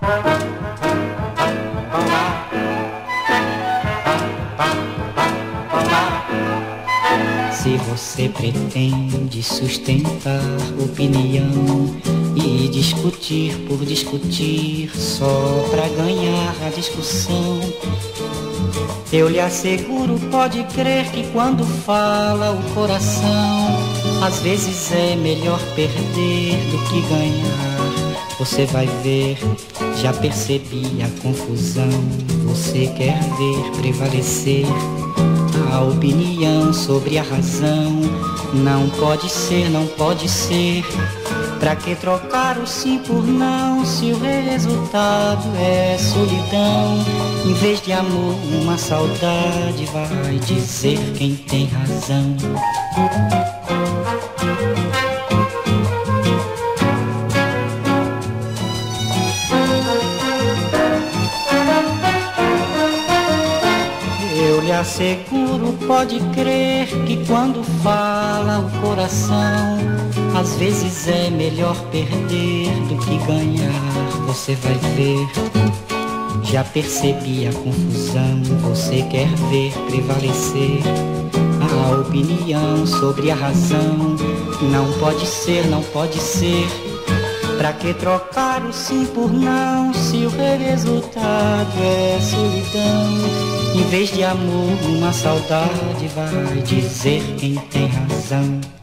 Se você pretende sustentar opinião e discutir por discutir só pra ganhar a discussão, eu lhe asseguro, pode crer que quando fala o coração, às vezes é melhor perder do que ganhar. Você vai ver, já percebi a confusão. Você quer ver prevalecer a opinião sobre a razão. Não pode ser, não pode ser. Pra que trocar o sim por não, se o resultado é solidão? Em vez de amor, uma saudade, vai dizer quem tem razão. Eu lhe asseguro, pode crer que quando fala o coração, às vezes é melhor perder do que ganhar. Você vai ver, já percebi a confusão. Você quer ver prevalecer a opinião sobre a razão. Não pode ser, não pode ser. Pra que trocar o sim por não, se o resultado é solidão? Em vez de amor, uma saudade, vai dizer quem tem razão.